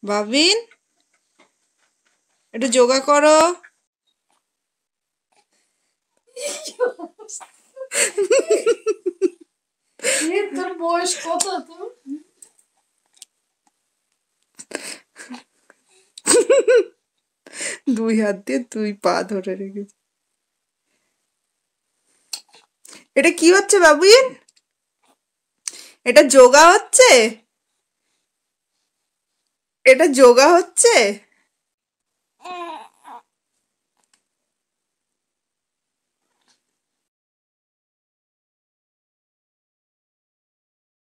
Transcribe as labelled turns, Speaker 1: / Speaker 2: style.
Speaker 1: বাবিন, একটু যোগা করো।
Speaker 2: তোর বয়স কত? তোর
Speaker 1: 2 হাত দিয়ে 2 পা ধরে রেখেছে। এটা কি হচ্ছে বাবুইন? এটা যোগা হচ্ছে? এটা যোগা হচ্ছে?